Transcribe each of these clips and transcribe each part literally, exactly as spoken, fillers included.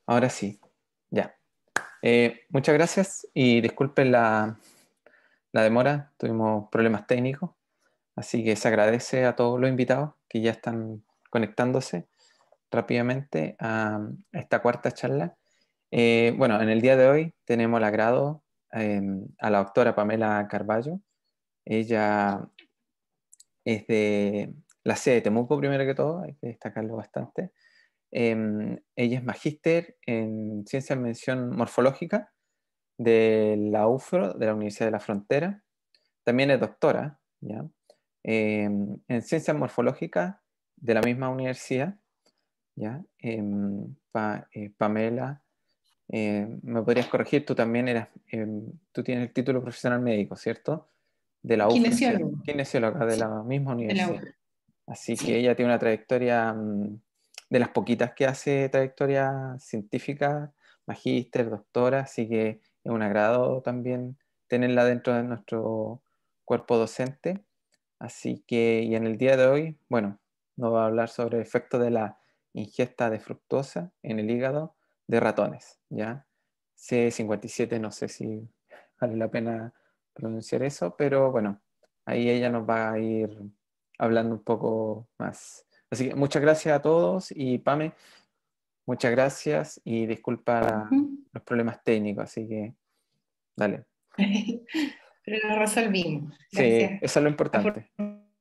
Ahora sí, ya. Eh, muchas gracias y disculpen la, la demora, tuvimos problemas técnicos, así que se agradece a todos los invitados que ya están conectándose rápidamente a esta cuarta charla. Eh, bueno, en el día de hoy tenemos el agrado eh, a la doctora Pamela Carballo. Ella es de la sede de Temuco, primero que todo, hay que destacarlo bastante. Eh, ella es magíster en Ciencia de Mención Morfológica de la U F R O, de la Universidad de la Frontera. También es doctora, ¿ya? Eh, en Ciencias Morfológicas de la misma universidad, ¿ya? Eh, pa, eh, Pamela, eh, me podrías corregir, tú también eras, eh, tú tienes el título profesional médico, ¿cierto? De la U F R O, ¿cierto? Kinesiólogo. Kinesióloga de Sí, la misma de la universidad. U F R O. Así que Sí. ella tiene una trayectoria mm, de las poquitas que hace trayectoria científica, magíster, doctora, así que es un agrado también tenerla dentro de nuestro cuerpo docente. Así que, y en el día de hoy, bueno, nos va a hablar sobre el efecto de la ingesta de fructosa en el hígado de ratones, ¿ya? C cincuenta y siete, no sé si vale la pena pronunciar eso, pero bueno, ahí ella nos va a ir hablando un poco más. Así que muchas gracias a todos y Pame, muchas gracias y disculpa Ujú. los problemas técnicos, así que dale. Pero lo resolvimos. Sí, Gracias. eso es lo Afor- importante.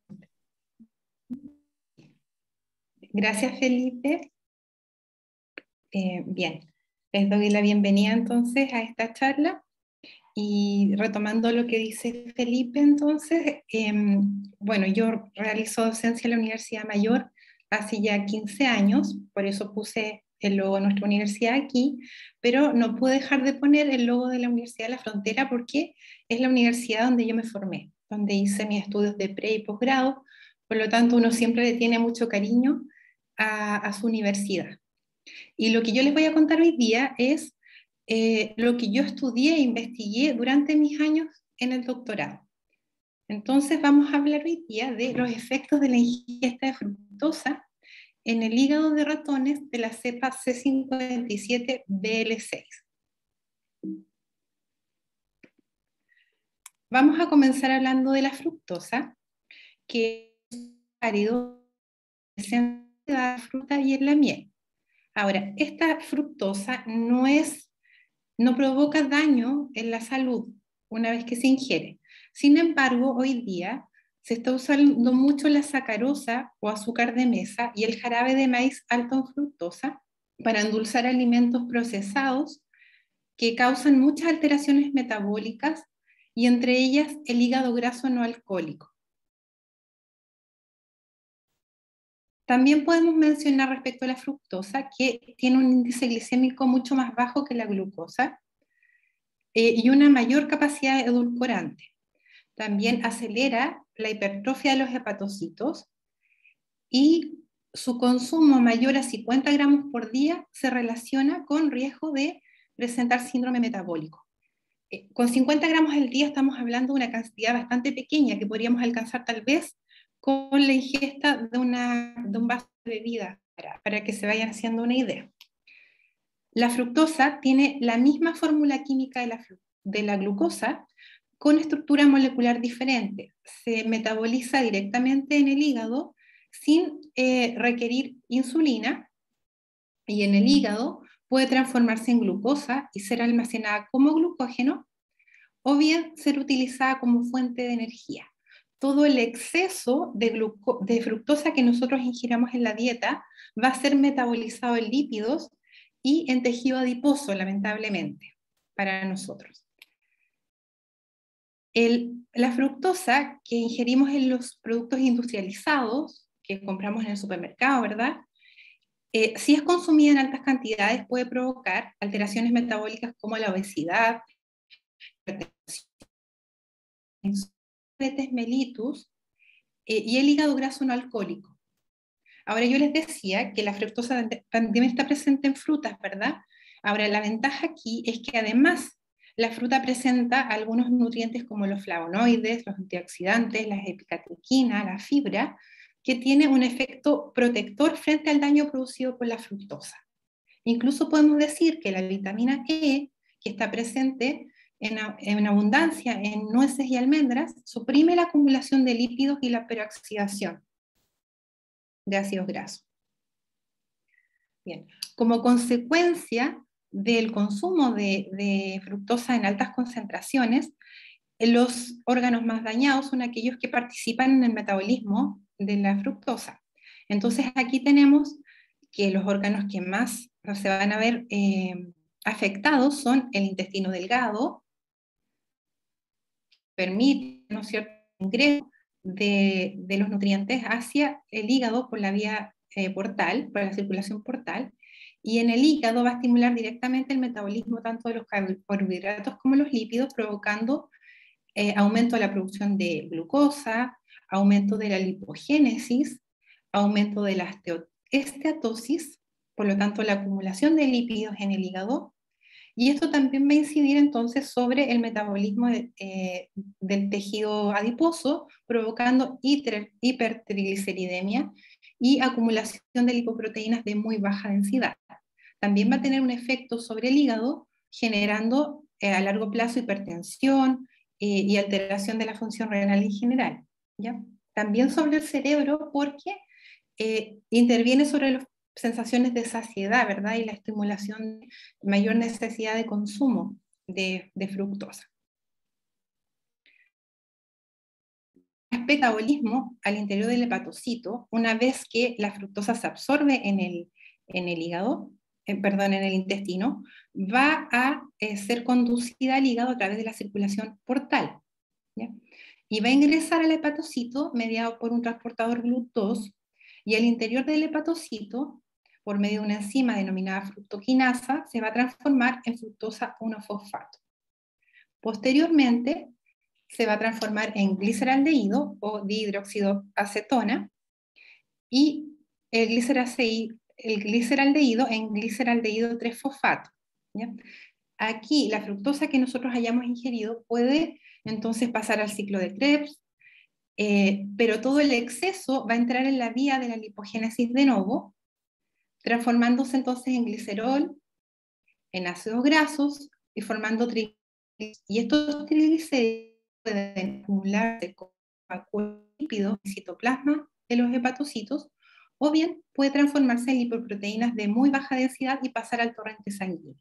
Gracias, Felipe. Eh, bien, les doy la bienvenida entonces a esta charla. Y retomando lo que dice Felipe, entonces, eh, bueno, yo realizo docencia en la Universidad Mayor hace ya quince años, por eso puse el logo de nuestra universidad aquí, pero no pude dejar de poner el logo de la Universidad de la Frontera porque es la universidad donde yo me formé, donde hice mis estudios de pre y posgrado, por lo tanto uno siempre le tiene mucho cariño a, a su universidad. Y lo que yo les voy a contar hoy día es eh, lo que yo estudié e investigué durante mis años en el doctorado. Entonces vamos a hablar hoy día de los efectos de la ingesta de fructosa en el hígado de ratones de la cepa C cincuenta y siete B L seis. Vamos a comenzar hablando de la fructosa, que es árido presente en la fruta y en la miel. Ahora, esta fructosa no es no provoca daño en la salud una vez que se ingiere. Sin embargo, hoy día se está usando mucho la sacarosa o azúcar de mesa y el jarabe de maíz alto en fructosa para endulzar alimentos procesados que causan muchas alteraciones metabólicas y entre ellas el hígado graso no alcohólico. También podemos mencionar respecto a la fructosa que tiene un índice glicémico mucho más bajo que la glucosa eh, y una mayor capacidad edulcorante. También acelera la hipertrofia de los hepatocitos y su consumo mayor a cincuenta gramos por día se relaciona con riesgo de presentar síndrome metabólico. Eh, con cincuenta gramos al día estamos hablando de una cantidad bastante pequeña que podríamos alcanzar tal vez con la ingesta de, una, de un vaso de bebida, para, para que se vayan haciendo una idea. La fructosa tiene la misma fórmula química de la, de la glucosa, con estructura molecular diferente. Se metaboliza directamente en el hígado sin eh, requerir insulina y en el hígado puede transformarse en glucosa y ser almacenada como glucógeno o bien ser utilizada como fuente de energía. Todo el exceso de, de fructosa que nosotros ingiramos en la dieta va a ser metabolizado en lípidos y en tejido adiposo, lamentablemente, para nosotros. El, la fructosa que ingerimos en los productos industrializados, que compramos en el supermercado, ¿verdad? Eh, si es consumida en altas cantidades, puede provocar alteraciones metabólicas como la obesidad, diabetes mellitus eh, y el hígado graso no alcohólico. Ahora yo les decía que la fructosa también está presente en frutas, ¿verdad? Ahora la ventaja aquí es que además la fruta presenta algunos nutrientes como los flavonoides, los antioxidantes, las epicatequinas, la fibra, que tiene un efecto protector frente al daño producido por la fructosa. Incluso podemos decir que la vitamina E, que está presente en, en abundancia en nueces y almendras, suprime la acumulación de lípidos y la peroxidación de ácidos grasos. Bien, como consecuencia del consumo de, de fructosa en altas concentraciones, los órganos más dañados son aquellos que participan en el metabolismo de la fructosa. Entonces aquí tenemos que los órganos que más se van a ver eh, afectados son el intestino delgado, permite, ¿no es cierto?, el ingreso de, de los nutrientes hacia el hígado por la vía eh, portal, por la circulación portal, y en el hígado va a estimular directamente el metabolismo tanto de los carbohidratos como los lípidos, provocando eh, aumento de la producción de glucosa, aumento de la lipogénesis, aumento de la esteatosis, por lo tanto la acumulación de lípidos en el hígado, y esto también va a incidir entonces sobre el metabolismo de, eh, del tejido adiposo, provocando hiper, hipertrigliceridemia y acumulación de lipoproteínas de muy baja densidad. También va a tener un efecto sobre el hígado, generando eh, a largo plazo hipertensión eh, y alteración de la función renal en general, ¿ya? También sobre el cerebro, porque eh, interviene sobre los sensaciones de saciedad, ¿verdad? Y la estimulación de mayor necesidad de consumo de, de fructosa. El metabolismo al interior del hepatocito, una vez que la fructosa se absorbe en el, en el hígado, eh, perdón, en el intestino, va a eh, ser conducida al hígado a través de la circulación portal, ¿ya? Y va a ingresar al hepatocito mediado por un transportador GLUT dos, y al interior del hepatocito, por medio de una enzima denominada fructoquinasa, se va a transformar en fructosa uno fosfato. Posteriormente, se va a transformar en gliceraldehído o dihidroxidoacetona, y el, el gliceraldehído en gliceraldehído tres fosfato, ¿ya? Aquí la fructosa que nosotros hayamos ingerido puede entonces pasar al ciclo de Krebs, eh, pero todo el exceso va a entrar en la vía de la lipogénesis de novo, transformándose entonces en glicerol, en ácidos grasos y formando triglicéridos. Y estos triglicéridos pueden acumularse como lípidos en citoplasma de los hepatocitos, o bien puede transformarse en lipoproteínas de muy baja densidad y pasar al torrente sanguíneo.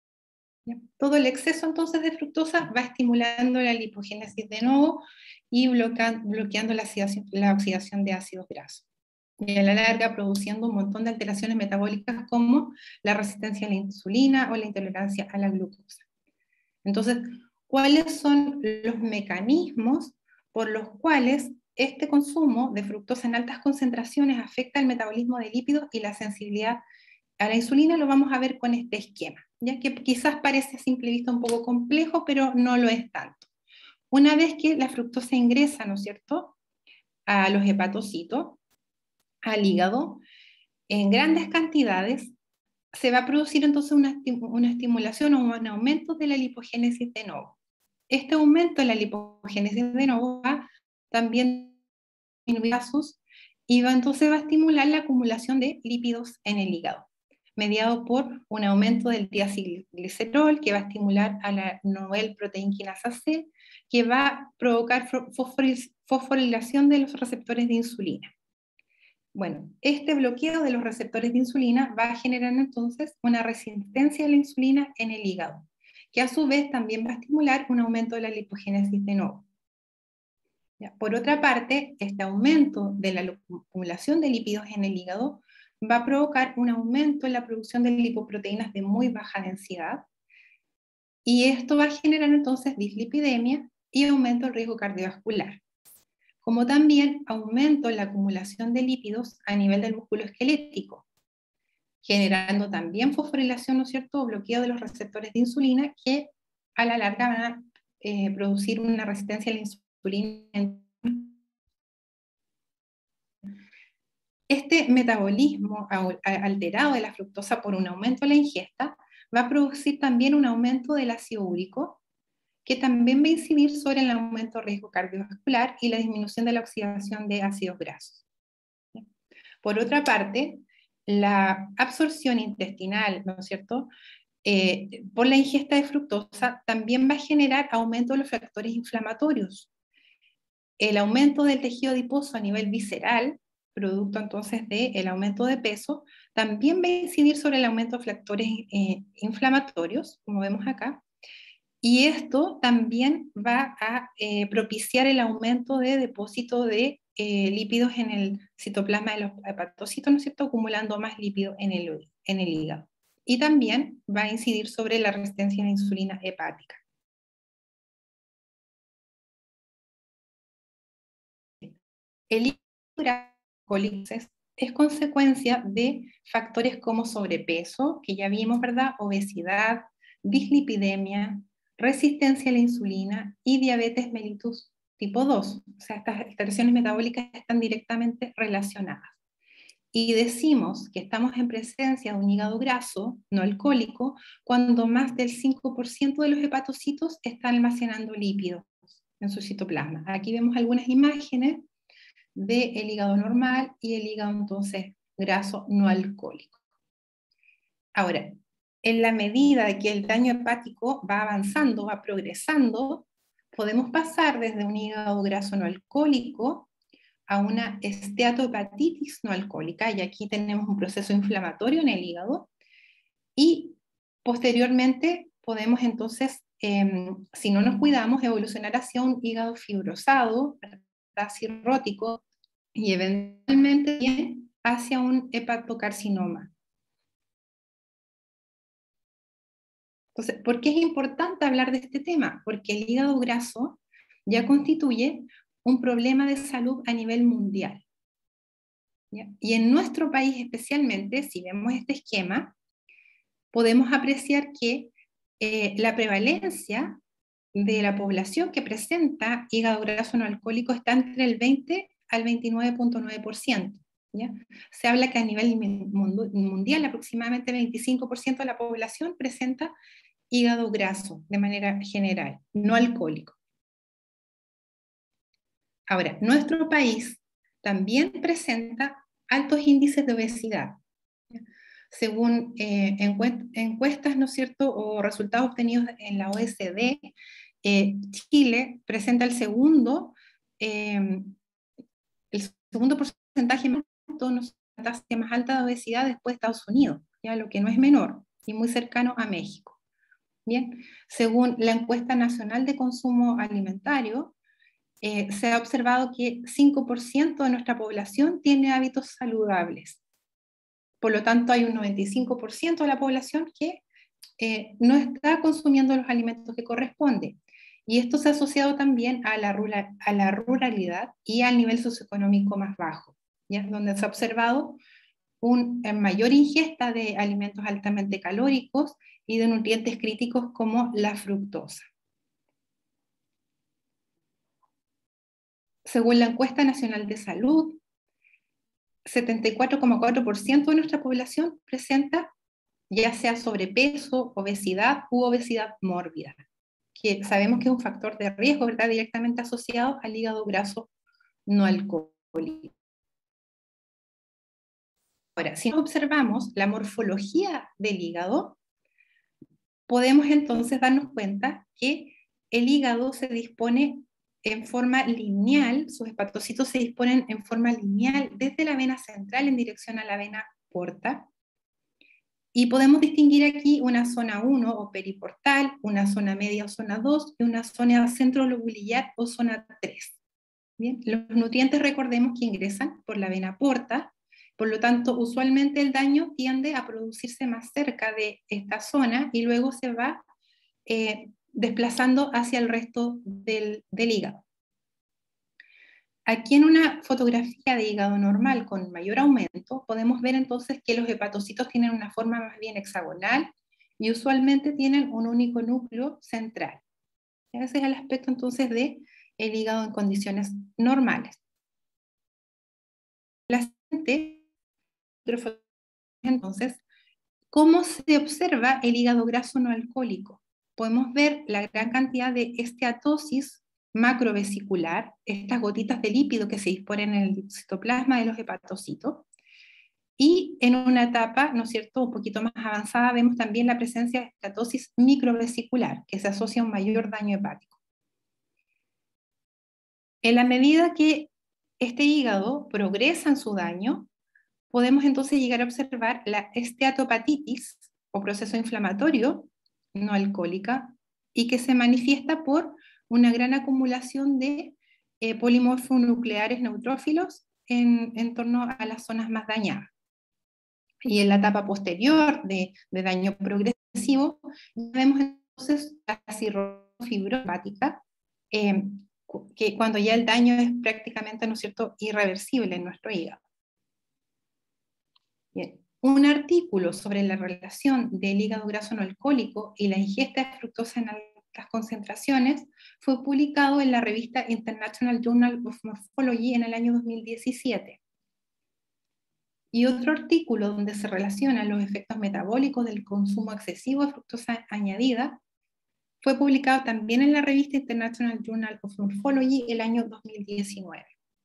Todo el exceso entonces de fructosa va estimulando la lipogénesis de nuevo y bloqueando, bloqueando la oxidación, la oxidación de ácidos grasos. Y a la larga produciendo un montón de alteraciones metabólicas como la resistencia a la insulina o la intolerancia a la glucosa. Entonces, ¿cuáles son los mecanismos por los cuales este consumo de fructosa en altas concentraciones afecta el metabolismo de lípidos y la sensibilidad a la insulina? Lo vamos a ver con este esquema, ya que quizás parece a simple vista un poco complejo, pero no lo es tanto. Una vez que la fructosa ingresa, ¿no es cierto?, a los hepatocitos, al hígado, en grandes cantidades, se va a producir entonces una, una estimulación o un aumento de la lipogénesis de novo. Este aumento de la lipogénesis de novo va también disminuir vasos y va, entonces va a estimular la acumulación de lípidos en el hígado, mediado por un aumento del diacilglicerol, que va a estimular a la novel protein quinasa C, que va a provocar fosforilación de los receptores de insulina. Bueno, este bloqueo de los receptores de insulina va a generar entonces una resistencia a la insulina en el hígado, que a su vez también va a estimular un aumento de la lipogénesis de novo. Ya, por otra parte, este aumento de la acumulación de lípidos en el hígado va a provocar un aumento en la producción de lipoproteínas de muy baja densidad, y esto va a generar entonces dislipidemia y aumento del riesgo cardiovascular, como también aumento en la acumulación de lípidos a nivel del músculo esquelético, generando también fosforilación, ¿no es cierto?, o bloqueo de los receptores de insulina, que a la larga van a eh, producir una resistencia a la insulina. Este metabolismo alterado de la fructosa por un aumento de la ingesta va a producir también un aumento del ácido úrico, que también va a incidir sobre el aumento de riesgo cardiovascular y la disminución de la oxidación de ácidos grasos. Por otra parte, la absorción intestinal, ¿no es cierto?, eh, por la ingesta de fructosa también va a generar aumento de los factores inflamatorios. El aumento del tejido adiposo a nivel visceral, producto entonces del aumento de peso, también va a incidir sobre el aumento de factores eh, inflamatorios, como vemos acá, y esto también va a eh, propiciar el aumento de depósito de eh, lípidos en el citoplasma de los hepatocitos, ¿no es cierto?, acumulando más lípido en el, en el hígado. Y también va a incidir sobre la resistencia a la insulina hepática. El hígado es consecuencia de factores como sobrepeso, que ya vimos, ¿verdad?, obesidad, dislipidemia, resistencia a la insulina y diabetes mellitus tipo dos. O sea, estas alteraciones metabólicas están directamente relacionadas. Y decimos que estamos en presencia de un hígado graso, no alcohólico, cuando más del cinco por ciento de los hepatocitos están almacenando lípidos en su citoplasma. Aquí vemos algunas imágenes del hígado normal y el hígado entonces graso no alcohólico. Ahora, en la medida de que el daño hepático va avanzando, va progresando, podemos pasar desde un hígado graso no alcohólico a una esteatohepatitis no alcohólica, y aquí tenemos un proceso inflamatorio en el hígado, y posteriormente podemos entonces, eh, si no nos cuidamos, evolucionar hacia un hígado fibrosado, cirrótico, y eventualmente bien hacia un hepatocarcinoma. Entonces, ¿por qué es importante hablar de este tema? Porque el hígado graso ya constituye un problema de salud a nivel mundial. ¿Ya? Y en nuestro país especialmente, si vemos este esquema, podemos apreciar que eh, la prevalencia de la población que presenta hígado graso no alcohólico está entre el veinte al veintinueve punto nueve por ciento. ¿Ya? Se habla que a nivel mundial aproximadamente veinticinco por ciento de la población presenta hígado graso de manera general, no alcohólico. Ahora, nuestro país también presenta altos índices de obesidad. Según eh, encuestas, ¿no es cierto?, o resultados obtenidos en la O E C D, eh, Chile presenta el segundo, eh, el segundo porcentaje más alto, ¿no? La tasa más alta de obesidad después de Estados Unidos, ya lo que no es menor, y muy cercano a México. Bien, según la encuesta nacional de consumo alimentario, eh, se ha observado que cinco por ciento de nuestra población tiene hábitos saludables. Por lo tanto, hay un noventa y cinco por ciento de la población que eh, no está consumiendo los alimentos que corresponden. Y esto se ha asociado también a la, rural, a la ruralidad y al nivel socioeconómico más bajo, ¿ya? Donde se ha observado una mayor ingesta de alimentos altamente calóricos y de nutrientes críticos como la fructosa. Según la encuesta nacional de salud, setenta y cuatro coma cuatro por ciento de nuestra población presenta ya sea sobrepeso, obesidad u obesidad mórbida, que sabemos que es un factor de riesgo, ¿verdad?, directamente asociado al hígado graso no alcohólico. Ahora, si observamos la morfología del hígado, podemos entonces darnos cuenta que el hígado se dispone en forma lineal, sus hepatocitos se disponen en forma lineal desde la vena central en dirección a la vena porta, y podemos distinguir aquí una zona uno o periportal, una zona media o zona dos, y una zona centrolobulillar o zona tres. Bien, los nutrientes, recordemos que ingresan por la vena porta, por lo tanto, usualmente el daño tiende a producirse más cerca de esta zona y luego se va eh, desplazando hacia el resto del, del hígado. Aquí en una fotografía de hígado normal con mayor aumento, podemos ver entonces que los hepatocitos tienen una forma más bien hexagonal y usualmente tienen un único núcleo central. Ese es el aspecto entonces de el hígado en condiciones normales. La siguiente, entonces, ¿cómo se observa el hígado graso no alcohólico? Podemos ver la gran cantidad de esteatosis macrovesicular, estas gotitas de lípido que se disponen en el citoplasma de los hepatocitos, Y en una etapa, ¿no es cierto?, un poquito más avanzada, vemos también la presencia de estatosis microvesicular, que se asocia a un mayor daño hepático. En la medida que este hígado progresa en su daño, podemos entonces llegar a observar la esteatopatitis, o proceso inflamatorio no alcohólica, y que se manifiesta por una gran acumulación de eh, polimorfonucleares neutrófilos en, en torno a las zonas más dañadas. Y en la etapa posterior de, de daño progresivo, vemos entonces la cirrosis fibrohepática, eh, que cuando ya el daño es prácticamente, ¿no es cierto?, irreversible en nuestro hígado. Bien. Un artículo sobre la relación del hígado graso no alcohólico y la ingesta de fructosa en altas concentraciones fue publicado en la revista International Journal of Morphology en el año dos mil diecisiete. Y otro artículo donde se relacionan los efectos metabólicos del consumo excesivo de fructosa añadida fue publicado también en la revista International Journal of Morphology el año dos mil diecinueve.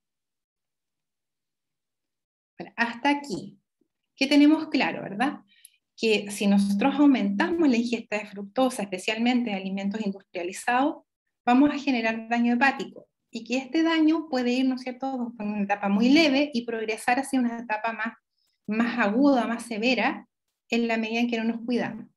Bueno, hasta aquí. ¿Qué tenemos claro, verdad? Que si nosotros aumentamos la ingesta de fructosa, especialmente de alimentos industrializados, vamos a generar daño hepático. Y que este daño puede ir, ¿no es cierto?, con una etapa muy leve y progresar hacia una etapa más, más aguda, más severa, en la medida en que no nos cuidamos.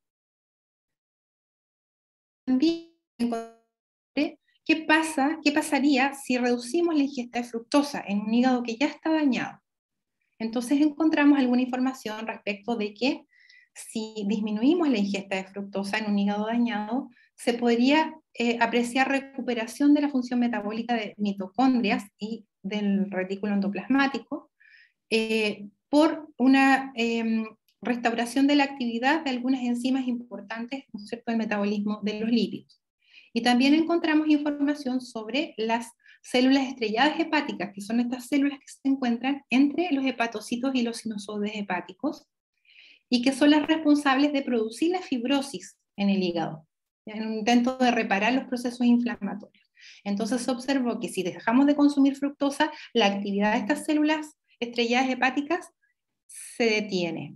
También encontré qué pasa, qué pasaría si reducimos la ingesta de fructosa en un hígado que ya está dañado. Entonces encontramos alguna información respecto de que si disminuimos la ingesta de fructosa en un hígado dañado, se podría eh, apreciar recuperación de la función metabólica de mitocondrias y del retículo endoplasmático eh, por una eh, restauración de la actividad de algunas enzimas importantes, ¿no es cierto?, del metabolismo de los lípidos. Y también encontramos información sobre las células estrelladas hepáticas, que son estas células que se encuentran entre los hepatocitos y los sinusoides hepáticos, y que son las responsables de producir la fibrosis en el hígado, en un intento de reparar los procesos inflamatorios. Entonces se observó que si dejamos de consumir fructosa, la actividad de estas células estrelladas hepáticas se detiene.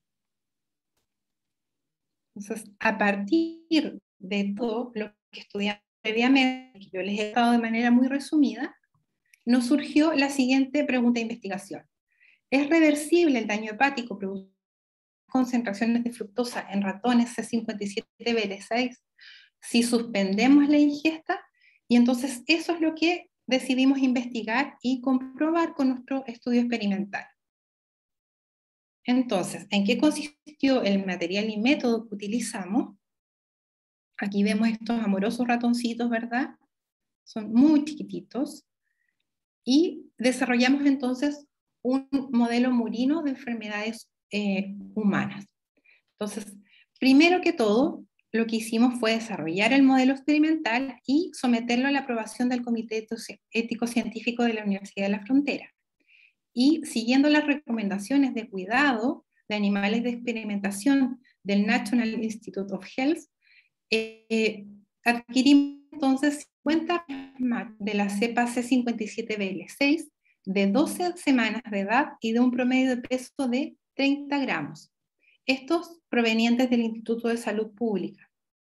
Entonces, a partir de todo lo que estudiamos previamente, que yo les he dado de manera muy resumida, nos surgió la siguiente pregunta de investigación. ¿Es reversible el daño hepático producido por concentraciones de fructosa en ratones C cincuenta y siete B L seis si suspendemos la ingesta? Y entonces eso es lo que decidimos investigar y comprobar con nuestro estudio experimental. Entonces, ¿en qué consistió el material y método que utilizamos? Aquí vemos estos amorosos ratoncitos, ¿verdad? Son muy chiquititos. Y desarrollamos entonces un modelo murino de enfermedades eh, humanas. Entonces, primero que todo, lo que hicimos fue desarrollar el modelo experimental y someterlo a la aprobación del Comité Ético Científico de la Universidad de la Frontera. Y siguiendo las recomendaciones de cuidado de animales de experimentación del National Institute of Health, eh, adquirimos entonces cincuenta de la cepa C cincuenta y siete B L seis de doce semanas de edad y de un promedio de peso de treinta gramos. Estos provenientes del Instituto de Salud Pública.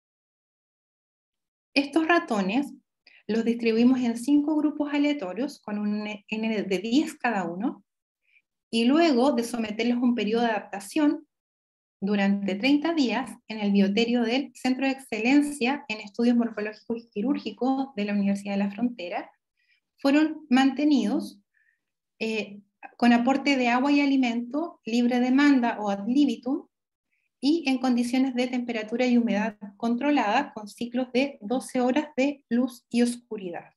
Estos ratones los distribuimos en cinco grupos aleatorios con un N de diez cada uno, y luego de someterlos a un periodo de adaptación durante treinta días en el bioterio del Centro de Excelencia en Estudios Morfológicos y Quirúrgicos de la Universidad de la Frontera, fueron mantenidos eh, con aporte de agua y alimento, libre demanda o ad libitum, y en condiciones de temperatura y humedad controlada, con ciclos de doce horas de luz y oscuridad.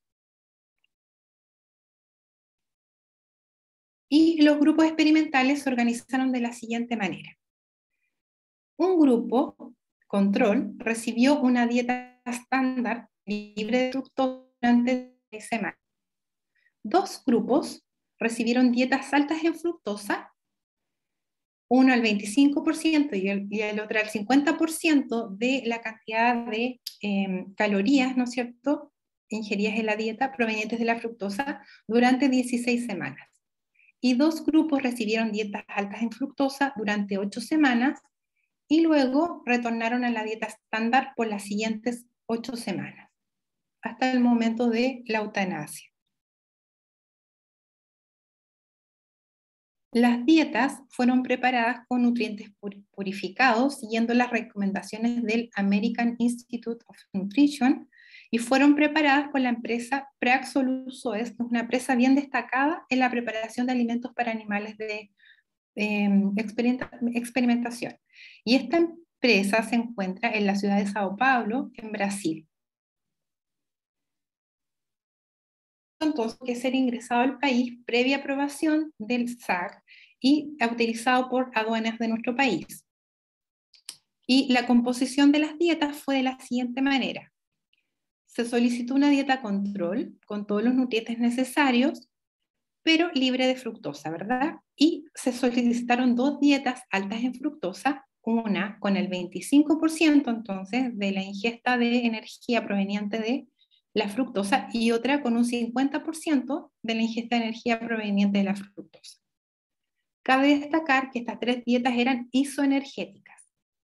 Y los grupos experimentales se organizaron de la siguiente manera. Un grupo, control, recibió una dieta estándar libre de fructosa durante seis semanas. Dos grupos recibieron dietas altas en fructosa, uno al veinticinco por ciento y el, y el otro al cincuenta por ciento de la cantidad de eh, calorías, ¿no es cierto?, ingeridas en la dieta provenientes de la fructosa durante dieciséis semanas. y dos grupos recibieron dietas altas en fructosa durante ocho semanas y luego retornaron a la dieta estándar por las siguientes ocho semanas, hasta el momento de la eutanasia. Las dietas fueron preparadas con nutrientes purificados siguiendo las recomendaciones del American Institute of Nutrition y fueron preparadas por la empresa Praxolus-Soes, que es una empresa bien destacada en la preparación de alimentos para animales de eh, experimentación. Y esta empresa se encuentra en la ciudad de Sao Paulo, en Brasil. Entonces, que ser ingresado al país previa aprobación del S A C y autorizado por aduanas de nuestro país. Y la composición de las dietas fue de la siguiente manera. Se solicitó una dieta control con todos los nutrientes necesarios, pero libre de fructosa, ¿verdad? Y se solicitaron dos dietas altas en fructosa, una con el veinticinco por ciento entonces de la ingesta de energía proveniente de la fructosa y otra con un cincuenta por ciento de la ingesta de energía proveniente de la fructosa. Cabe destacar que estas tres dietas eran isoenergéticas.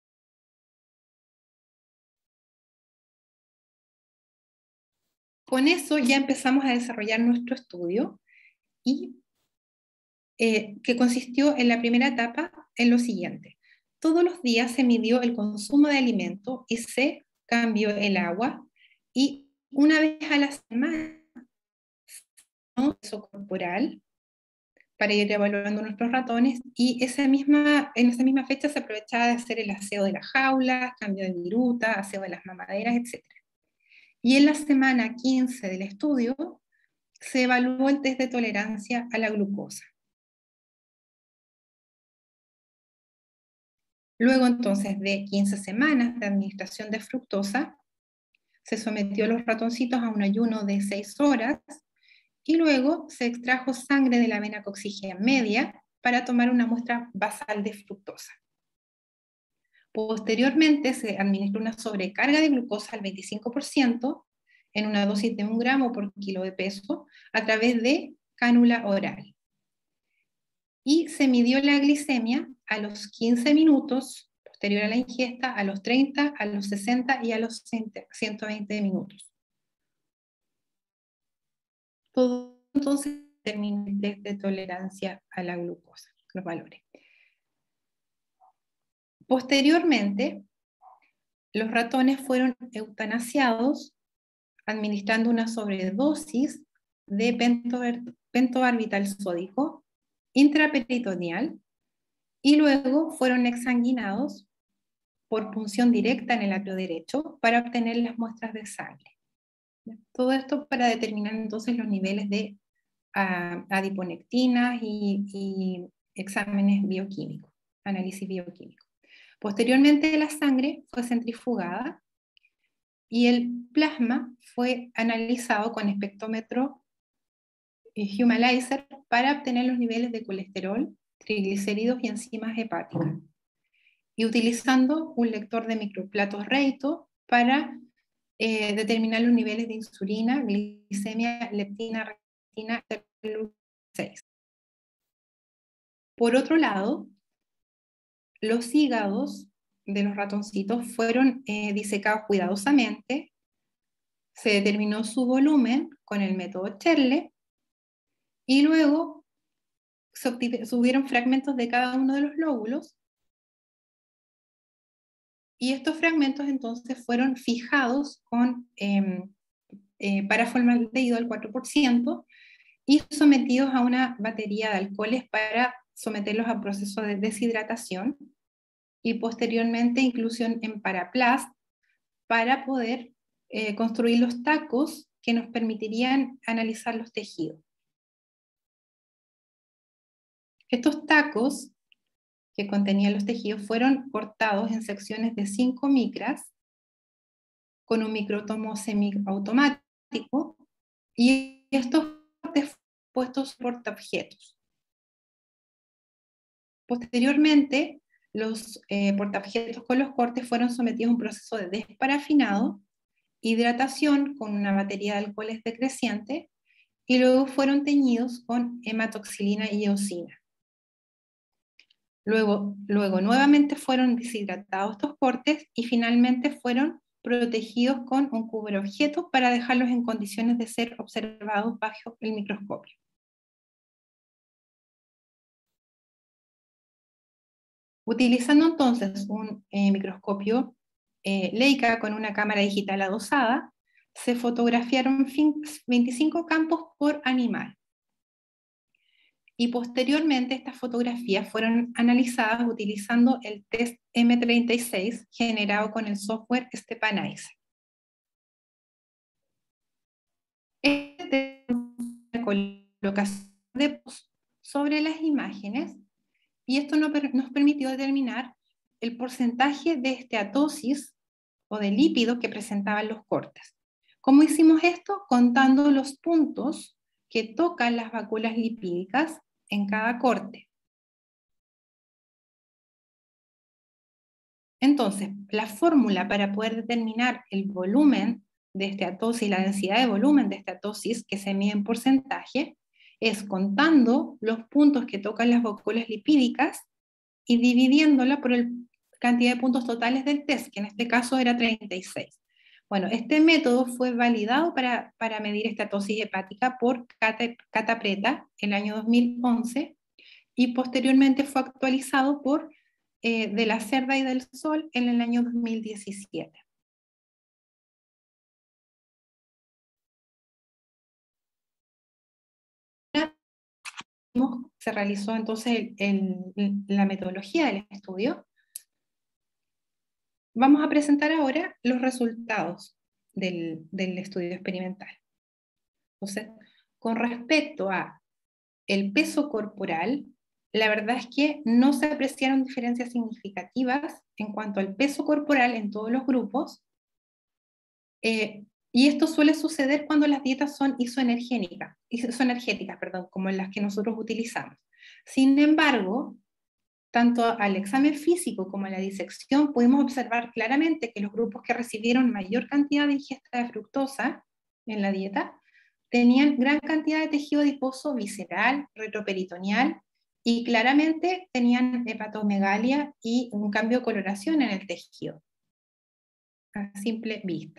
Con eso ya empezamos a desarrollar nuestro estudio y eh, que consistió en la primera etapa en lo siguiente. Todos los días se midió el consumo de alimento y se cambió el agua y una vez a la semana un peso corporal para ir evaluando nuestros ratones y esa misma, en esa misma fecha se aprovechaba de hacer el aseo de las jaulas, cambio de viruta, aseo de las mamaderas, etcétera. Y en la semana quince del estudio se evaluó el test de tolerancia a la glucosa. Luego entonces de quince semanas de administración de fructosa, se sometió a los ratoncitos a un ayuno de seis horas y luego se extrajo sangre de la vena coxígea media para tomar una muestra basal de fructosa. Posteriormente se administró una sobrecarga de glucosa al veinticinco por ciento en una dosis de un gramo por kilo de peso a través de cánula oral. Y se midió la glicemia a los quince minutos posterior a la ingesta, a los treinta, a los sesenta y a los ciento veinte minutos. Todo entonces termina el test de tolerancia a la glucosa, los valores. Posteriormente, los ratones fueron eutanasiados administrando una sobredosis de pentobarbital sódico intraperitoneal y luego fueron exsanguinados por punción directa en el atrio derecho para obtener las muestras de sangre. Todo esto para determinar entonces los niveles de uh, adiponectinas y, y exámenes bioquímicos, análisis bioquímico. Posteriormente la sangre fue centrifugada y el plasma fue analizado con espectrómetro Humalizer para obtener los niveles de colesterol, triglicéridos y enzimas hepáticas. Y utilizando un lector de microplatos Reito para eh, determinar los niveles de insulina, glicemia, leptina, retina, seis. Por otro lado, los hígados de los ratoncitos fueron eh, disecados cuidadosamente, se determinó su volumen con el método Cherle y luego se subieron fragmentos de cada uno de los lóbulos y estos fragmentos entonces fueron fijados con eh, eh, paraformaldehído al cuatro por ciento y sometidos a una batería de alcoholes para someterlos a proceso de deshidratación y posteriormente inclusión en paraplast para poder eh, construir los tacos que nos permitirían analizar los tejidos. Estos tacos que contenían los tejidos fueron cortados en secciones de cinco micras con un micrótomo semiautomático y estos cortes puestos por portaobjetos. Posteriormente, los eh, portaobjetos con los cortes fueron sometidos a un proceso de desparafinado, hidratación con una batería de alcoholes decreciente y luego fueron teñidos con hematoxilina y eosina. Luego, luego nuevamente fueron deshidratados estos cortes y finalmente fueron protegidos con un cubreobjetos para dejarlos en condiciones de ser observados bajo el microscopio. Utilizando entonces un eh, microscopio eh, Leica con una cámara digital adosada, se fotografiaron veinticinco campos por animal. Y posteriormente estas fotografías fueron analizadas utilizando el test M treinta y seis generado con el software Stepanizer. Este la colocación de post sobre las imágenes, y esto nos permitió determinar el porcentaje de esteatosis o de lípidos que presentaban los cortes. ¿Cómo hicimos esto? Contando los puntos que tocan las vacuolas lipídicas en cada corte. Entonces, la fórmula para poder determinar el volumen de esteatosis, la densidad de volumen de esteatosis, que se mide en porcentaje, es contando los puntos que tocan las vacuolas lipídicas y dividiéndola por la cantidad de puntos totales del test, que en este caso era treinta y seis. Bueno, este método fue validado para, para medir esteatosis hepática por Catapreta en el año dos mil once, y posteriormente fue actualizado por eh, De la Cerda y del Sol en el año dos mil diecisiete. Se realizó entonces el, el, la metodología del estudio. Vamos a presentar ahora los resultados del, del estudio experimental. Entonces, con respecto a el peso corporal, la verdad es que no se apreciaron diferencias significativas en cuanto al peso corporal en todos los grupos, eh, y esto suele suceder cuando las dietas son isoenergéticas, isoenergéticas, perdón, como las que nosotros utilizamos. Sin embargo, tanto al examen físico como a la disección pudimos observar claramente que los grupos que recibieron mayor cantidad de ingesta de fructosa en la dieta tenían gran cantidad de tejido adiposo visceral, retroperitoneal, y claramente tenían hepatomegalia y un cambio de coloración en el tejido, a simple vista.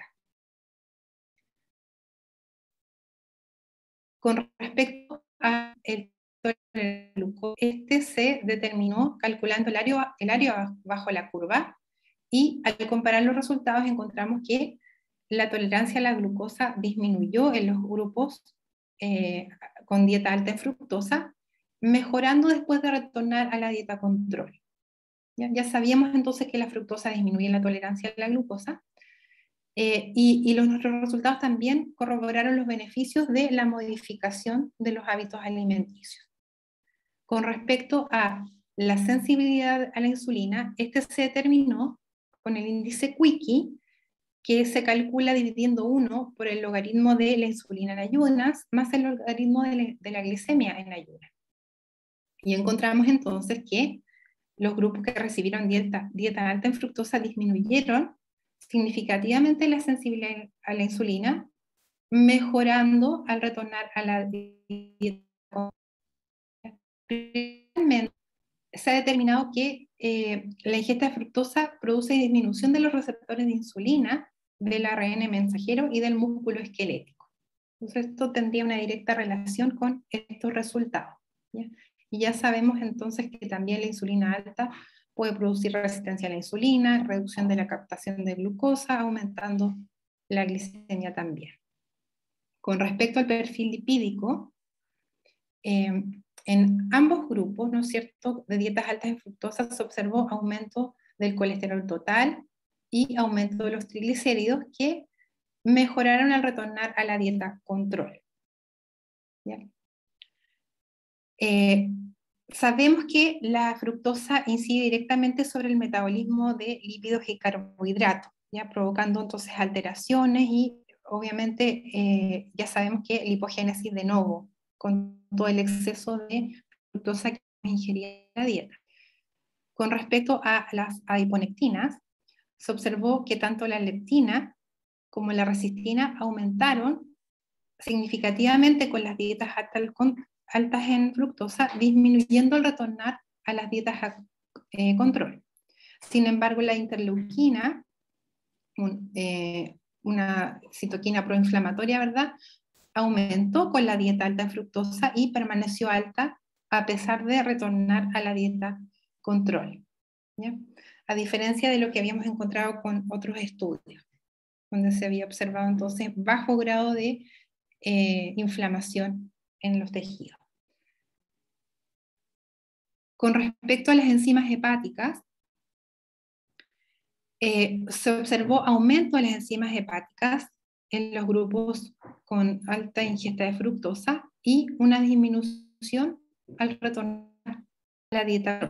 Con respecto al glucosa, este se determinó calculando el área, el área bajo la curva, y al comparar los resultados encontramos que la tolerancia a la glucosa disminuyó en los grupos eh, con dieta alta en fructosa, mejorando después de retornar a la dieta control. Ya, ya sabíamos entonces que la fructosa disminuye la tolerancia a la glucosa, eh, y, y los, nuestros resultados también corroboraron los beneficios de la modificación de los hábitos alimenticios. Con respecto a la sensibilidad a la insulina, este se determinó con el índice Quicky, que se calcula dividiendo uno por el logaritmo de la insulina en ayunas más el logaritmo de la, de la glicemia en ayunas. Y encontramos entonces que los grupos que recibieron dieta, dieta alta en fructosa disminuyeron significativamente la sensibilidad a la insulina, mejorando al retornar a la dieta. Realmente se ha determinado que eh, la ingesta de fructosa produce disminución de los receptores de insulina, del A R N mensajero y del músculo esquelético. Entonces esto tendría una directa relación con estos resultados, ¿ya? Y ya sabemos entonces que también la insulina alta puede producir resistencia a la insulina, reducción de la captación de glucosa, aumentando la glicemia también. Con respecto al perfil lipídico, eh, en ambos grupos, ¿no es cierto?, de dietas altas en fructosa se observó aumento del colesterol total y aumento de los triglicéridos que mejoraron al retornar a la dieta control. ¿Ya? Eh, sabemos que la fructosa incide directamente sobre el metabolismo de lípidos y carbohidratos, ¿ya?, provocando entonces alteraciones y obviamente eh, ya sabemos que lipogénesis de novo con todo el exceso de fructosa que ingería en la dieta. Con respecto a las adiponectinas, se observó que tanto la leptina como la resistina aumentaron significativamente con las dietas altas en fructosa, disminuyendo el retornar a las dietas eh, control. Sin embargo, la interleuquina, un, eh, una citoquina proinflamatoria, ¿verdad?, aumentó con la dieta alta en fructosa y permaneció alta a pesar de retornar a la dieta control, ¿ya? A diferencia de lo que habíamos encontrado con otros estudios, donde se había observado entonces bajo grado de eh, inflamación en los tejidos. Con respecto a las enzimas hepáticas, eh, se observó aumento de las enzimas hepáticas en los grupos con alta ingesta de fructosa y una disminución al retornar a la dieta.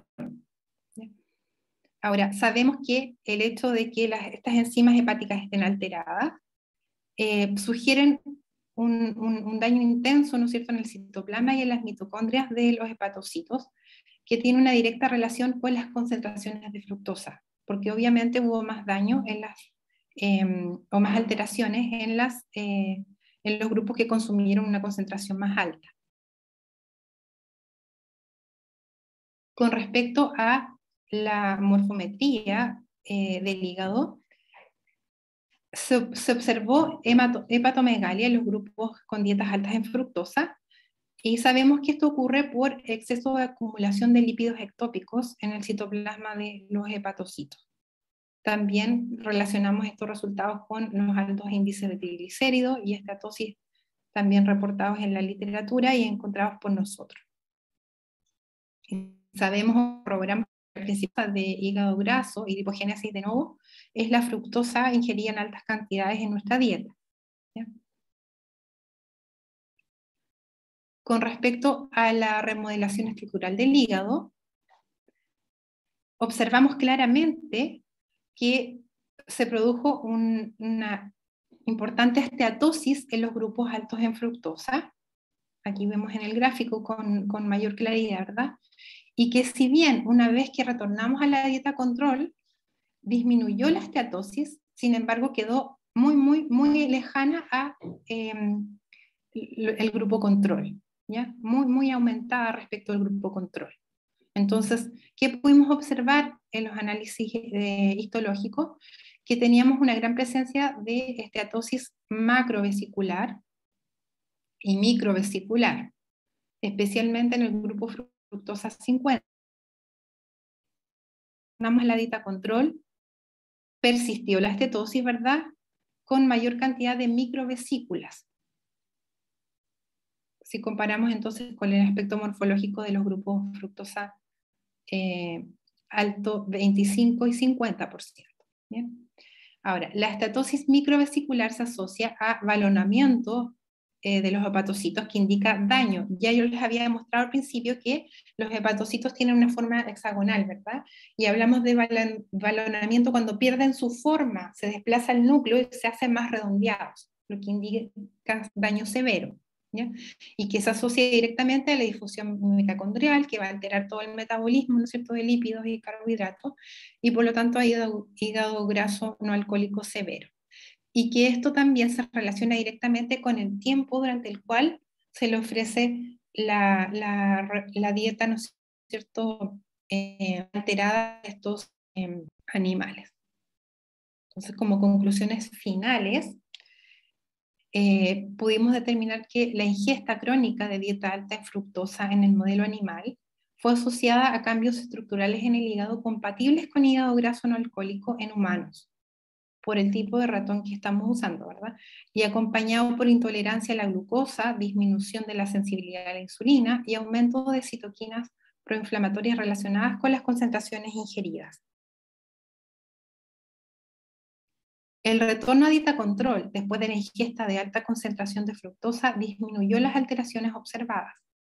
Ahora, sabemos que el hecho de que las, estas enzimas hepáticas estén alteradas eh, sugieren un, un, un daño intenso, ¿no es cierto?, en el citoplasma y en las mitocondrias de los hepatocitos, que tiene una directa relación con las concentraciones de fructosa, porque obviamente hubo más daño en las, eh, o más alteraciones en, las, eh, en los grupos que consumieron una concentración más alta. Con respecto a la morfometría eh, del hígado, se, se observó hemato, hepatomegalia en los grupos con dietas altas en fructosa, y sabemos que esto ocurre por exceso de acumulación de lípidos ectópicos en el citoplasma de los hepatocitos. También relacionamos estos resultados con los altos índices de triglicéridos y estatosis también reportados en la literatura y encontrados por nosotros. Sabemos, programas principales de hígado graso y lipogénesis de nuevo, es la fructosa ingerida en altas cantidades en nuestra dieta, ¿ya? Con respecto a la remodelación estructural del hígado, observamos claramente que se produjo un, una importante esteatosis en los grupos altos en fructosa. Aquí vemos en el gráfico con, con mayor claridad, ¿verdad? Y que si bien una vez que retornamos a la dieta control, disminuyó la esteatosis, sin embargo quedó muy, muy, muy lejana a eh, el grupo control, ¿ya? Muy, muy aumentada respecto al grupo control. Entonces, ¿qué pudimos observar en los análisis eh, histológicos? Que teníamos una gran presencia de esteatosis macrovesicular y microvesicular, especialmente en el grupo fructosa cincuenta. Damos la dieta control, persistió la estetosis, ¿verdad?, con mayor cantidad de microvesículas. Si comparamos entonces con el aspecto morfológico de los grupos fructosa eh, alto veinticinco y cincuenta por ciento. ¿Bien? Ahora, la estatosis microvesicular se asocia a balonamiento eh, de los hepatocitos, que indica daño. Ya yo les había demostrado al principio que los hepatocitos tienen una forma hexagonal, ¿verdad? Y hablamos de balon balonamiento cuando pierden su forma, se desplaza el núcleo y se hacen más redondeados, lo que indica daño severo, ¿ya? Y que se asocia directamente a la difusión mitocondrial, que va a alterar todo el metabolismo, ¿no es cierto?, de lípidos y carbohidratos, y por lo tanto a hígado, hígado graso no alcohólico severo. Y que esto también se relaciona directamente con el tiempo durante el cual se le ofrece la, la, la dieta, ¿no es cierto?, eh, alterada de estos eh, animales. Entonces, como conclusiones finales, Eh, pudimos determinar que la ingesta crónica de dieta alta en fructosa en el modelo animal fue asociada a cambios estructurales en el hígado compatibles con hígado graso no alcohólico en humanos, por el tipo de ratón que estamos usando, ¿verdad? Y acompañado por intolerancia a la glucosa, disminución de la sensibilidad a la insulina y aumento de citoquinas proinflamatorias relacionadas con las concentraciones ingeridas. El retorno a dieta control después de la ingesta de alta concentración de fructosa disminuyó las alteraciones observadas.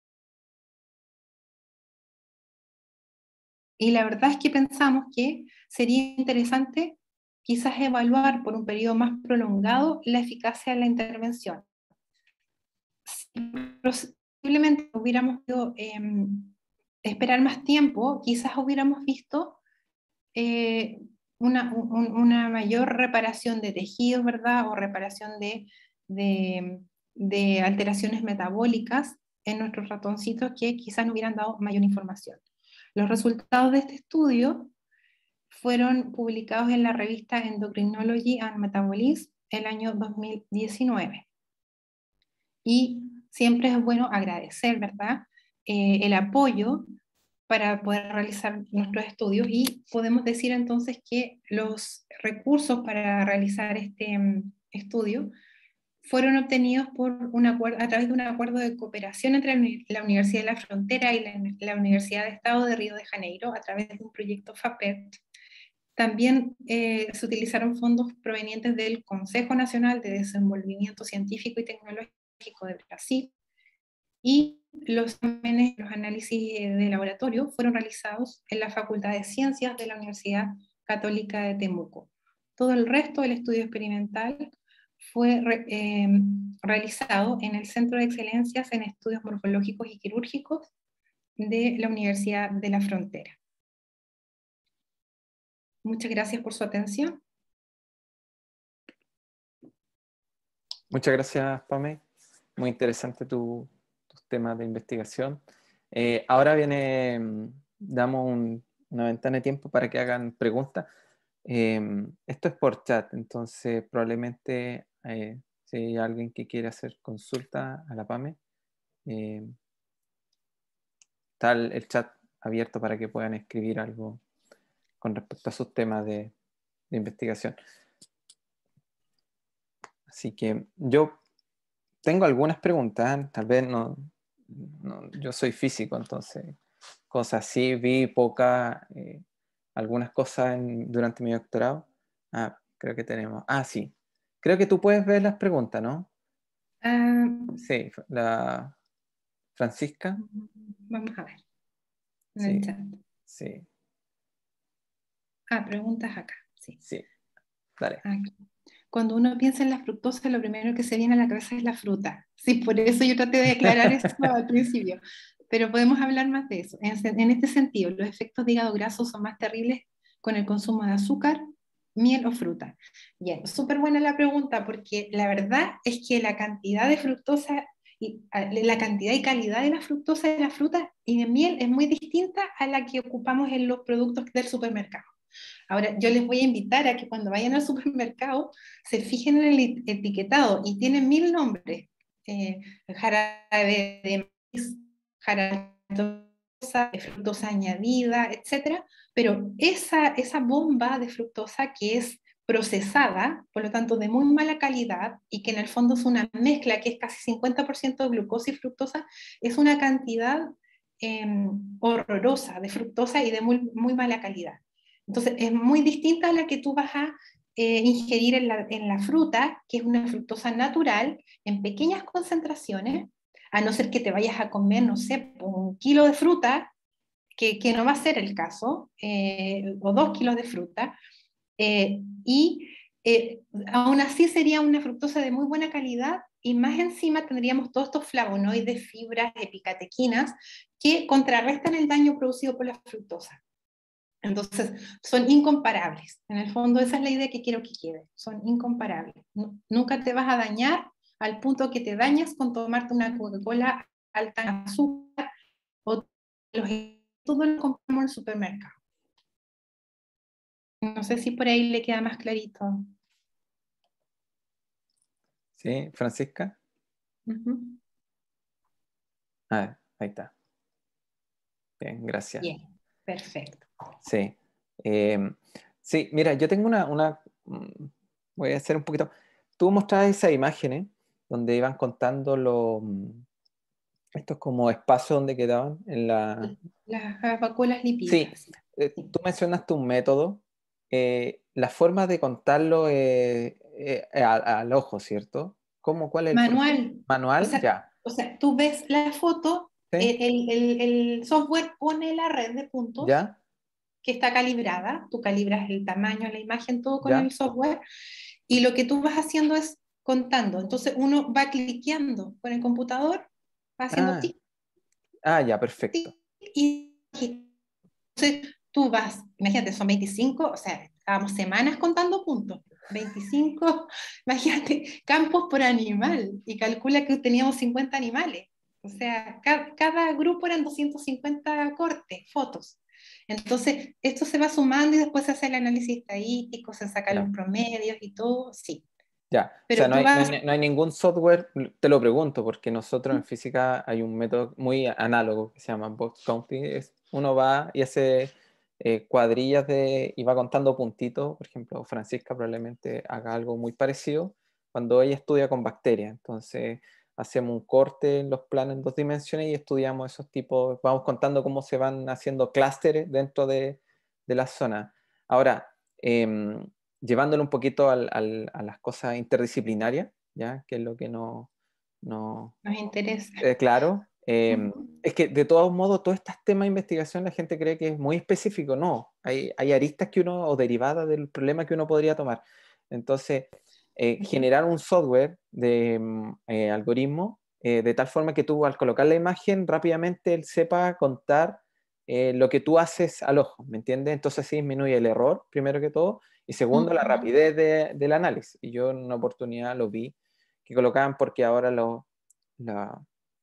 Y la verdad es que pensamos que sería interesante quizás evaluar por un periodo más prolongado la eficacia de la intervención. Si posiblemente hubiéramos podido eh, esperar más tiempo, quizás hubiéramos visto eh, Una, un, una mayor reparación de tejidos, ¿verdad? O reparación de, de de alteraciones metabólicas en nuestros ratoncitos que quizás no hubieran dado mayor información. Los resultados de este estudio fueron publicados en la revista Endocrinology and Metabolism el año dos mil diecinueve. Y siempre es bueno agradecer, ¿verdad?, eh, el apoyo para poder realizar nuestros estudios, y podemos decir entonces que los recursos para realizar este um, estudio fueron obtenidos por un acuerdo, a través de un acuerdo de cooperación entre la Universidad de la Frontera y la, la Universidad de Estado de Río de Janeiro, a través de un proyecto FAPET. También eh, se utilizaron fondos provenientes del Consejo Nacional de Desenvolvimiento Científico y Tecnológico de Brasil, y los exámenes, los análisis de laboratorio fueron realizados en la Facultad de Ciencias de la Universidad Católica de Temuco. Todo el resto del estudio experimental fue re, eh, realizado en el Centro de Excelencias en Estudios Morfológicos y Quirúrgicos de la Universidad de la Frontera. Muchas gracias por su atención. Muchas gracias, Pame. Muy interesante tu, tus temas de investigación. Eh, ahora viene, damos un, una ventana de tiempo para que hagan preguntas. Eh, esto es por chat, entonces probablemente eh, si hay alguien que quiere hacer consulta a la Pame, eh, está el, el chat abierto para que puedan escribir algo con respecto a sus temas de, de investigación. Así que yo tengo algunas preguntas, tal vez no, no yo soy físico, entonces cosas así, vi pocas, eh, algunas cosas en, durante mi doctorado. Ah, creo que tenemos, ah, sí, creo que tú puedes ver las preguntas, ¿no? Uh, sí, la Francisca. Vamos a ver en Sí, el chat. sí. Ah, preguntas acá, sí. Sí, dale. Aquí. Cuando uno piensa en la fructosa, lo primero que se viene a la cabeza es la fruta. Sí, por eso yo traté de aclarar esto al principio. Pero podemos hablar más de eso. En, en este sentido, los efectos de hígado graso son más terribles con el consumo de azúcar, miel o fruta. Bien, súper buena la pregunta, porque la verdad es que la cantidad de fructosa, y, la cantidad y calidad de la fructosa de la fruta y de miel es muy distinta a la que ocupamos en los productos del supermercado. Ahora, yo les voy a invitar a que cuando vayan al supermercado se fijen en el etiquetado, y tienen mil nombres. Eh, jarabe de maíz, jarabe de fructosa añadida, etcétera. Pero esa, esa bomba de fructosa que es procesada, por lo tanto de muy mala calidad, y que en el fondo es una mezcla que es casi cincuenta por ciento de glucosa y fructosa, es una cantidad eh, horrorosa de fructosa y de muy, muy mala calidad. Entonces es muy distinta a la que tú vas a eh, ingerir en la, en la fruta, que es una fructosa natural, en pequeñas concentraciones, a no ser que te vayas a comer, no sé, un kilo de fruta, que, que no va a ser el caso, eh, o dos kilos de fruta, eh, y eh, aún así sería una fructosa de muy buena calidad, y más encima tendríamos todos estos flavonoides, fibras, epicatequinas, que contrarrestan el daño producido por la fructosa. Entonces, son incomparables. En el fondo, esa es la idea que quiero que quede. Son incomparables. Nunca te vas a dañar al punto que te dañas con tomarte una Coca-Cola alta en azúcar, o los, todo lo compramos en el supermercado. No sé si por ahí le queda más clarito. Sí, Francisca. Uh-huh. Ah, ahí está. Bien, gracias. Bien, perfecto. Sí. Eh, sí, mira, yo tengo una, una, voy a hacer un poquito, tú mostrabas esas imágenes donde iban contando los, estos como espacios donde quedaban en la... Las vacuolas lipídicas. Sí, eh, tú mencionaste un método, eh, la forma de contarlo eh, eh, al, al ojo, ¿cierto? ¿Cómo, cuál es el proceso? Manual. O ¿Manual? sea, Ya. o sea, tú ves la foto, ¿Sí? el, el, el software pone la red de puntos ¿Ya? que está calibrada, tú calibras el tamaño, la imagen, todo con el ¿Ya? software, y lo que tú vas haciendo es contando. Entonces uno va cliqueando con el computador, va haciendo Ah, tic, ah, ya, tic, perfecto. y entonces tú vas, imagínate, son veinticinco, o sea, estábamos semanas contando puntos. veinticinco, imagínate, campos por animal, y calcula que teníamos cincuenta animales. O sea, ca cada grupo eran doscientos cincuenta cortes, fotos. Entonces, esto se va sumando y después se hace el análisis estadístico, se sacan los Ya. promedios y todo, sí. Ya, o sea, Pero no tú hay, no vas... hay, no hay ningún software, te lo pregunto, porque nosotros en física hay un método muy análogo que se llama box counting. Es, uno va y hace eh, cuadrillas de, y va contando puntitos. Por ejemplo, Francisca probablemente haga algo muy parecido cuando ella estudia con bacterias. Entonces, hacemos un corte en los planos en dos dimensiones y estudiamos esos tipos, vamos contando cómo se van haciendo clústeres dentro de, de la zona. Ahora, eh, llevándolo un poquito al, al, a las cosas interdisciplinarias, ¿ya? Que es lo que no, no Nos interesa. eh, claro. Eh, Ujú. es que de todos modos, todos estos temas de investigación la gente cree que es muy específico. No, hay, hay aristas que uno, o derivadas del problema que uno podría tomar. Entonces, eh, generar un software de mm, eh, algoritmo eh, de tal forma que tú al colocar la imagen rápidamente él sepa contar eh, lo que tú haces al ojo, ¿me entiendes? Entonces así disminuye el error, primero que todo, y segundo, la Ujú. rapidez de, del análisis. Y yo en una oportunidad lo vi que colocaban porque ahora los, la,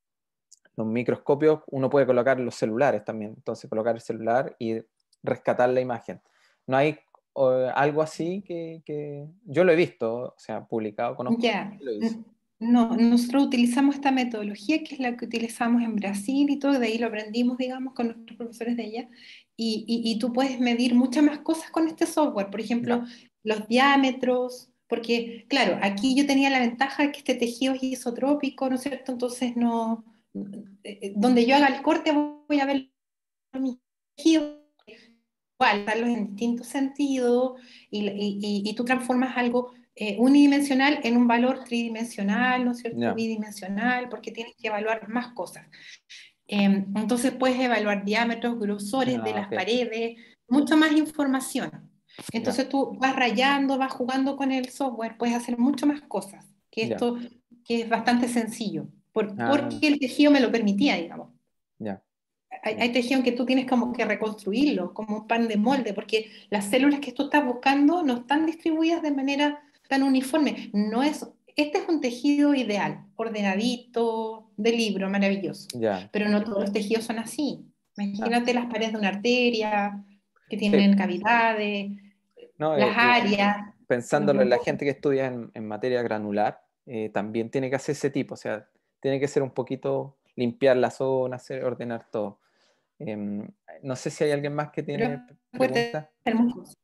los microscopios uno puede colocar los celulares también, entonces colocar el celular y rescatar la imagen. No hay o, algo así que, que, yo lo he visto, o sea, publicado, conozco gente Ya, que lo hizo. N- no, nosotros utilizamos esta metodología que es la que utilizamos en Brasil y todo, de ahí lo aprendimos, digamos, con nuestros profesores de allá, y, y, y tú puedes medir muchas más cosas con este software, por ejemplo, Ya, los diámetros, porque, claro, aquí yo tenía la ventaja de que este tejido es isotrópico, ¿no es cierto? Entonces, no, eh, eh, donde yo haga el corte voy a ver mis tejidos, igual, darlos en distintos sentidos, y, y, y, y tú transformas algo eh, unidimensional en un valor tridimensional, ¿no es cierto? ya. Bidimensional, porque tienes que evaluar más cosas. Eh, entonces puedes evaluar diámetros, grosores de Ah, las ok, paredes, mucha más información. ya, Entonces tú vas rayando, vas jugando con el software, puedes hacer mucho más cosas, que ya. esto que es bastante sencillo, por, Ah, porque el tejido me lo permitía, digamos. ya, Hay, ya, hay tejido que tú tienes como que reconstruirlo, como un pan de molde, porque las células que tú estás buscando no están distribuidas de manera tan uniforme. No es, este es un tejido ideal, ordenadito, de libro, maravilloso, ya. pero no todos los tejidos son así. Ah, Imagínate las paredes de una arteria, que sí, tienen cavidades, no, las eh, eh, áreas, los pensándolo en la volúmenes. gente que estudia en, en materia granular, eh, también tiene que hacer ese tipo, o sea, tiene que ser un poquito limpiar la zona, hacer, ordenar todo. Em, no sé si hay alguien más que tiene Pero p- puede preguntas. ser muy cosas.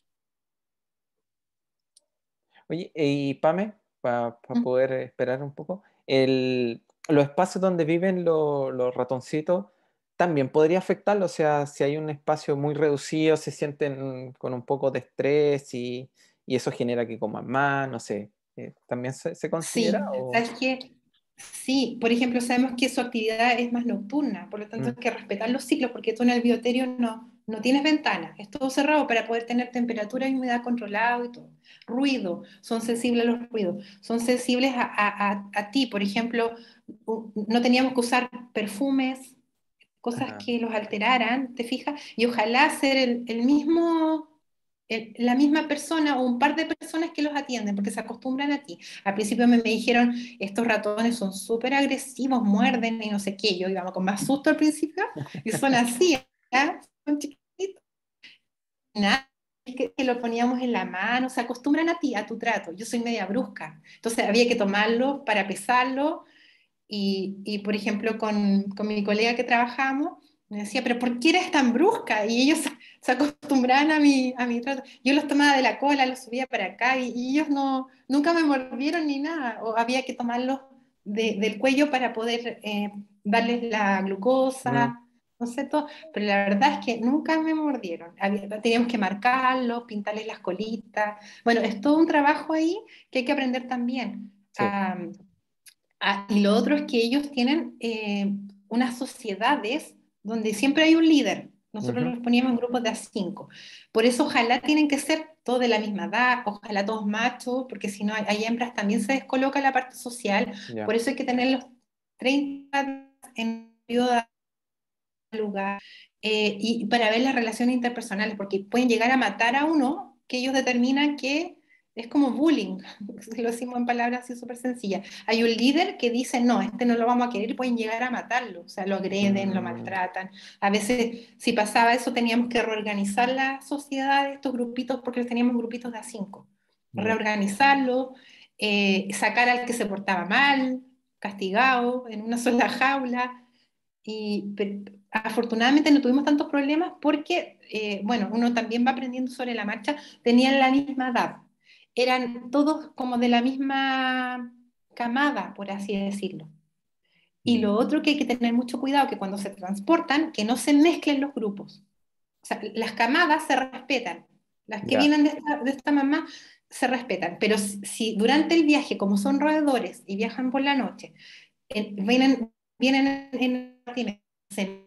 Oye, y Pame, para poder esperar un poco, el, los espacios donde viven lo- los ratoncitos también podría afectarlo, o sea, si hay un espacio muy reducido, se sienten con un poco de estrés y, y eso genera que coman más, no sé, eh, ¿también se, se considera Sí, o...? ¿sabes qué? Sí, por ejemplo, sabemos que su actividad es más nocturna, por lo tanto Mm, hay que respetar los ciclos, porque tú en el bioterio no, no tienes ventanas, es todo cerrado para poder tener temperatura y humedad controlado y todo. Ruido, son sensibles a los ruidos, son sensibles a, a- a- a ti, por ejemplo, u- no teníamos que usar perfumes, cosas ajá, que los alteraran, ¿te fijas? Y ojalá ser el, el mismo, el- la misma persona o un par de personas que los atienden, porque se acostumbran a ti. Al principio me, me dijeron, estos ratones son súper agresivos, muerden y no sé qué. Yo iba con más susto al principio, y son así, ¿ah? Son chiquitos. Nada, es que, que lo poníamos en la mano, se acostumbran a ti, a tu trato. Yo soy media brusca, entonces había que tomarlo para pesarlo y, y, por ejemplo, con, con mi colega que trabajamos, me decía, pero ¿por qué eres tan brusca? Y ellos se acostumbraban a mi, a mi trato. Yo los tomaba de la cola, los subía para acá y, y ellos no, nunca me mordieron ni nada. O había que tomarlos de, del cuello para poder eh, darles la mm, glucosa, no sé todo. Pero la verdad es que nunca me mordieron. Había- teníamos que marcarlos, pintarles las colitas. Bueno, es todo un trabajo ahí que hay que aprender también. sí, Ah, y lo otro es que ellos tienen eh, unas sociedades donde siempre hay un líder. Nosotros ujú, los poníamos en grupos de a cinco. Por eso ojalá tienen que ser todos de la misma edad, ojalá todos machos, porque si no hay, hay hembras también se descoloca la parte social. ya, Por eso hay que tener los treinta en periodo de lugar eh, y para ver las relaciones interpersonales, porque pueden llegar a matar a uno que ellos determinan que Es como bullying, si lo decimos en palabras así súper sencillas. Hay un líder que dice, no, este no lo vamos a querer y pueden llegar a matarlo. O sea, lo agreden, lo Mm, maltratan. A veces, si pasaba eso, teníamos que reorganizar la sociedad de estos grupitos, porque teníamos grupitos de a cinco. ya. Reorganizarlo, eh, sacar al que se portaba mal, castigado, en una sola jaula. Y pe- afortunadamente no tuvimos tantos problemas porque, eh, bueno, uno también va aprendiendo sobre la marcha, tenían la misma edad, eran todos como de la misma camada, por así decirlo. Y Mm, lo otro que hay que tener mucho cuidado, que cuando se transportan, que no se mezclen los grupos. O sea, las camadas se respetan, las que ya. vienen de esta, de esta mamá se respetan, pero si, si durante el viaje, como son roedores y viajan por la noche, eh, vienen, vienen en en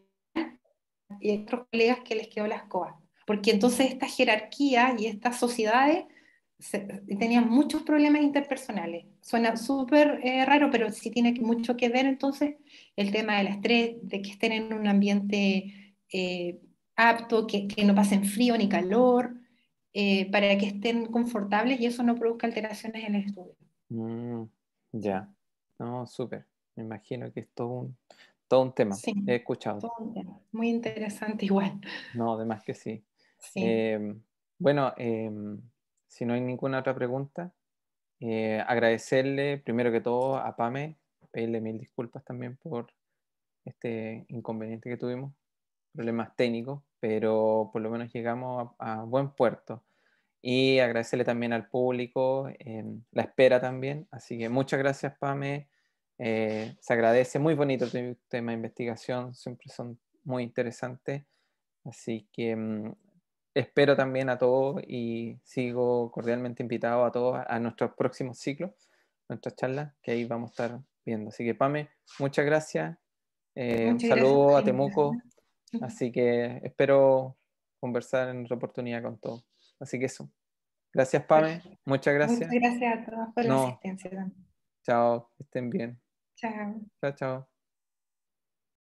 y hay otros colegas que les quedó la escoba. Porque entonces esta jerarquía y estas sociedades se- tenían muchos problemas interpersonales. Suena súper eh, raro, pero sí tiene que- mucho que ver entonces el tema del estrés, de que estén en un ambiente eh, apto, que, que no pasen frío ni calor, eh, para que estén confortables y eso no produzca alteraciones en el estudio. Mm, Sí, ya. No, súper. Me imagino que es todo un, todo un tema. sí, He escuchado. todo un tema. Muy interesante igual. No, además que sí. Sí. Em, bueno, em, si no hay ninguna otra pregunta, eh, agradecerle primero que todo a Pame, pedirle mil disculpas también por este inconveniente que tuvimos, problemas técnicos, pero por lo menos llegamos a, a buen puerto. Y agradecerle también al público, em, la espera también. Así que muchas gracias, Pame. Eh, se agradece, muy bonito tu tema de investigación, siempre son muy interesantes. Así que mm, espero también a todos y sigo cordialmente invitado a todos a nuestros próximos ciclos, nuestras charlas, que ahí vamos a estar viendo. Así que, Pame, muchas gracias. Eh, un Muchas gracias por saludo la a Temuco. invitación. Así que espero conversar en otra oportunidad con todos. Así que eso. Gracias, Pame. Perfecto. Muchas Muchas gracias. gracias a todos por la No, asistencia también. chao, que estén bien. Chao. Chao, chao.